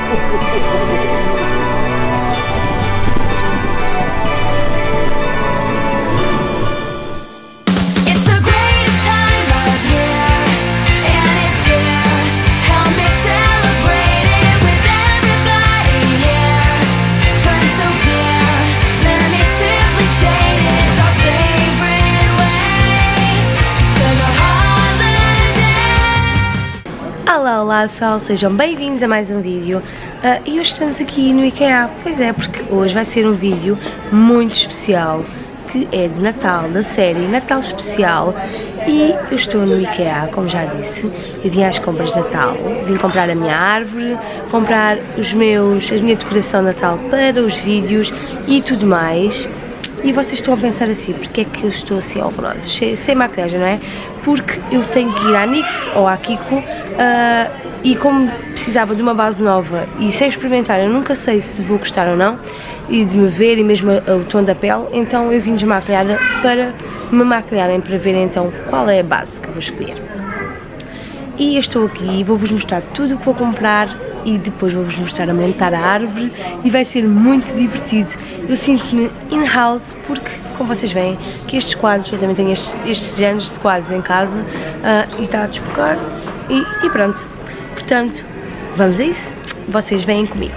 Olá pessoal, sejam bem-vindos a mais um vídeo e hoje estamos aqui no IKEA. Pois é, porque hoje vai ser um vídeo muito especial que é de Natal, da série Natal Especial, e eu estou no IKEA, como já disse. Eu vim às compras de Natal, vim comprar a minha árvore, comprar a minha decoração de Natal para os vídeos e tudo mais. E vocês estão a pensar assim, porque é que eu estou assim horrorosa, sem maquilhagem, não é? Porque eu tenho que ir à NYX ou à Kiko e como precisava de uma base nova e sem experimentar, eu nunca sei se vou gostar ou não, e de me ver e mesmo o tom da pele, então eu vim desmaquilhada para me maquilharem, para verem então qual é a base que eu vou escolher. E eu estou aqui e vou-vos mostrar tudo o que vou comprar e depois vou-vos mostrar a montar a árvore e vai ser muito divertido. Eu sinto-me in-house porque, como vocês veem, que estes quadros, eu também tenho estes géneros de quadros em casa e está a desfocar e pronto. Portanto, vamos a isso? Vocês vêm comigo.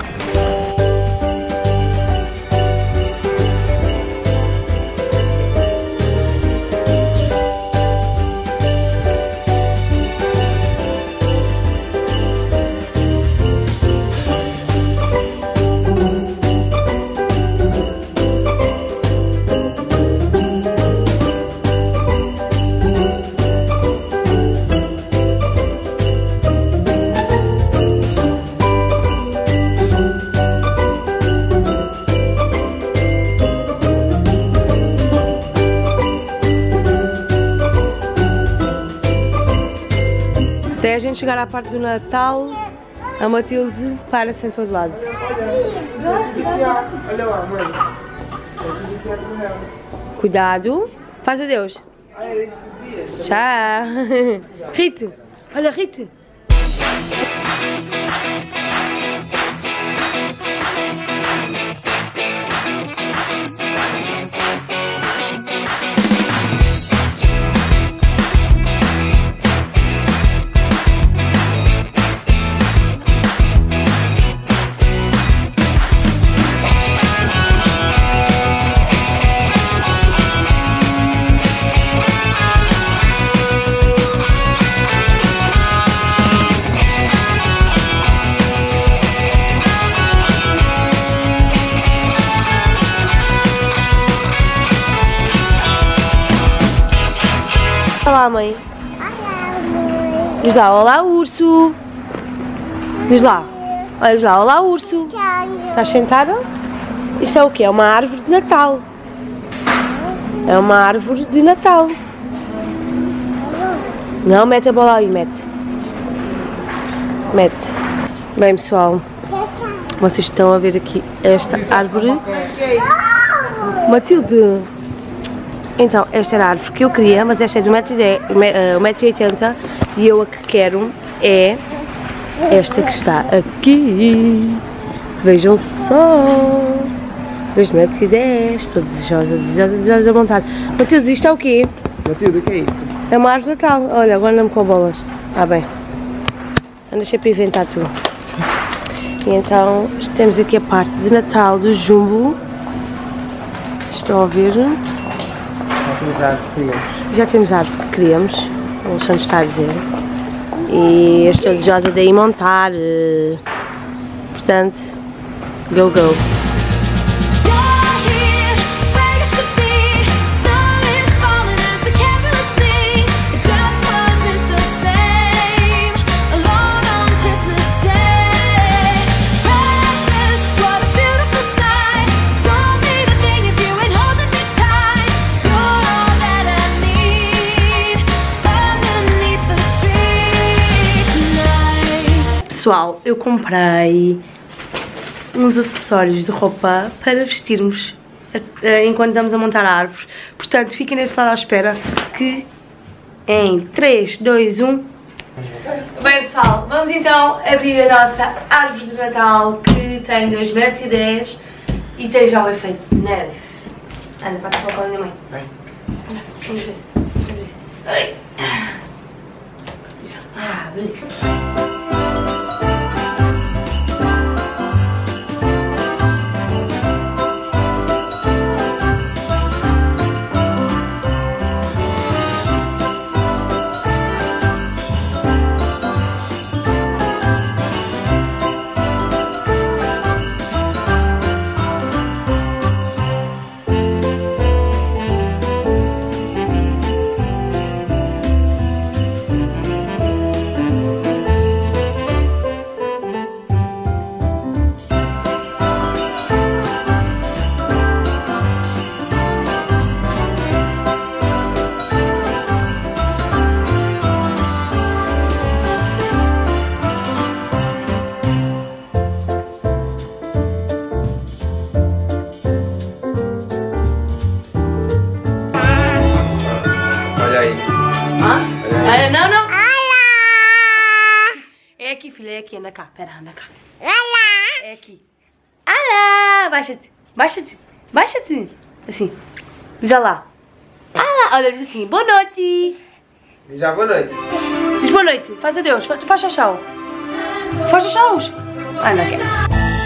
Até a gente chegar à parte do Natal, a Matilde para-se em todo lado. Cuidado. Faz adeus. Tchau. Rite. Olha, Rite. Olá, mãe. Olá, mãe. Diz lá, olá, urso. Diz lá. Olha, diz lá, olá, urso. Estás sentada? Isto é o quê? É uma árvore de Natal. É uma árvore de Natal. Não, mete a bola ali, mete. Mete. Bem, pessoal, vocês estão a ver aqui esta árvore. Matilde. Então, esta era a árvore que eu queria, mas esta é de 1,80 m e eu a que quero é esta que está aqui. Vejam só, 2,10 m, estou desejosa de montar. Matilde, isto é o quê? Matilde, o que é isto? É uma árvore de Natal. Olha, agora não me com bolas. Ah, bem. Anda sempre a inventar tudo. E então, temos aqui a parte de Natal do Jumbo. Estão a ver? Já temos a árvore que queríamos, o Alexandre está a dizer, e eu estou desejosa de ir montar, portanto, go go! Pessoal, eu comprei uns acessórios de roupa para vestirmos enquanto estamos a montar a árvore. Portanto, fiquem nesse lado à espera que em 3, 2, 1, Bem pessoal, vamos então abrir a nossa árvore de Natal que tem 2 metros e 10 e tem já o efeito de neve. Anda, bate para o colo da mãe. Bem. Anda, vamos ver. Ai. Abre. Não, não! É aqui, filha, é aqui, anda cá, pera, anda cá. É aqui. Alá! Baixa-te, baixa-te, baixa-te. Assim, diz lá. Alá! Olha, diz assim, boa noite. Diz já boa noite. Diz boa noite, faz adeus, faz tchau. Faz tchau. Ah, não quero.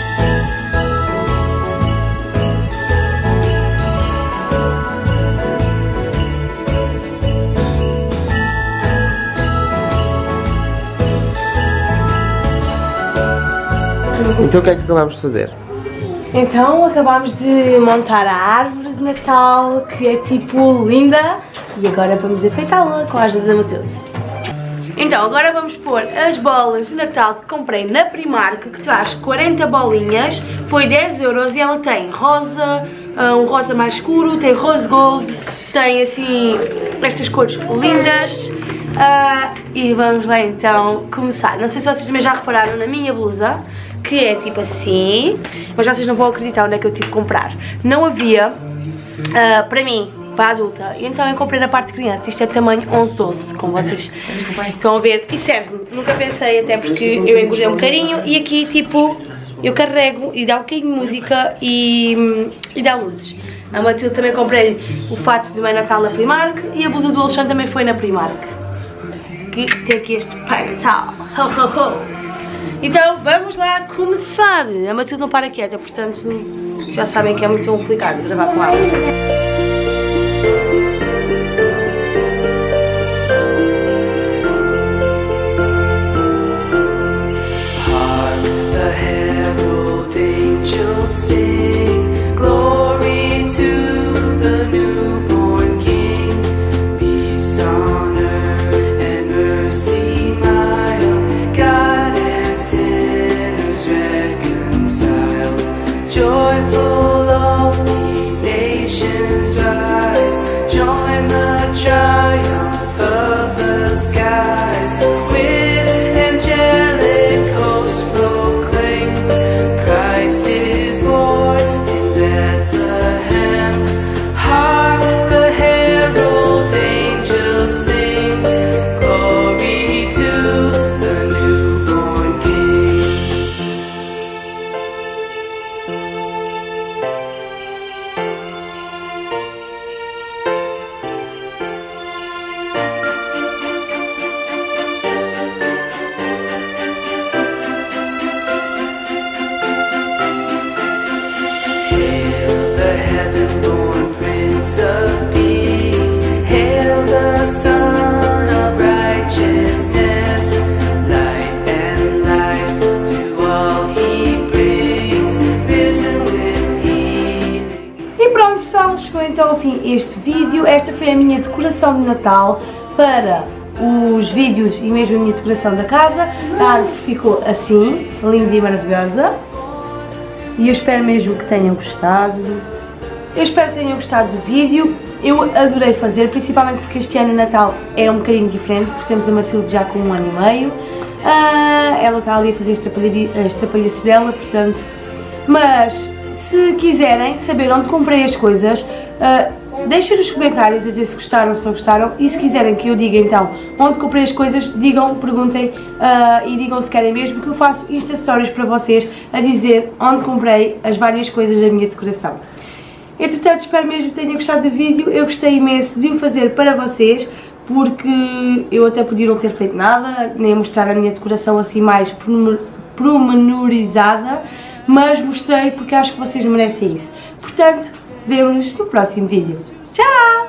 Então o que é que acabamos de fazer? Então acabámos de montar a árvore de Natal, que é tipo linda, e agora vamos enfeitá-la com a ajuda da Matilde. Então agora vamos pôr as bolas de Natal que comprei na Primark, que traz 40 bolinhas, foi 10 € e ela tem rosa, um rosa mais escuro, tem rose gold, tem assim estas cores lindas. E vamos lá então começar. Não sei se vocês também já repararam na minha blusa, que é tipo assim, mas vocês não vão acreditar onde é que eu tive que comprar. Não havia para mim, para a adulta, e então eu comprei na parte de criança. Isto é tamanho 11-12, como vocês estão a ver, e serve-me. Nunca pensei, até porque eu engordei um bocadinho, e aqui tipo eu carrego e dá um bocadinho de música e dá luzes. A Matilde também comprei o fato de Mãe Natal na Primark, e a blusa do Alexandre também foi na Primark, que tem aqui este Pai Natal. Então vamos lá começar. A Matilde não para quieta, portanto já sabem que é muito complicado gravar com ela. Joyful, all ye nations rise, join the triumph of the skies, with angelic hosts proclaim, Christ is born in Bethlehem. Hark the herald angels sing, glory to the newborn King. Of peace, hail the Son of righteousness, light and life to all he brings, risen with healing. E pronto pessoal, chegou então ao fim este vídeo. Esta foi a minha decoração de Natal para os vídeos e mesmo a minha decoração da casa. A árvore ficou assim, linda e maravilhosa. E eu espero mesmo que tenham gostado. Eu espero que tenham gostado do vídeo. Eu adorei fazer, principalmente porque este ano o Natal é um bocadinho diferente, porque temos a Matilde já com 1 ano e meio. Ela está ali a fazer as trapalhices dela, portanto. Mas se quiserem saber onde comprei as coisas, Deixem nos comentários a dizer se gostaram, se não gostaram, e se quiserem que eu diga então onde comprei as coisas, digam, perguntem e digam se querem mesmo, que eu faço Insta Stories para vocês a dizer onde comprei as várias coisas da minha decoração. Entretanto, espero mesmo que tenham gostado do vídeo. Eu gostei imenso de o fazer para vocês, porque eu até podia não ter feito nada, nem mostrar a minha decoração assim mais pormenorizada, mas mostrei porque acho que vocês merecem isso. Portanto, vemo-nos no próximo vídeo. Tchau!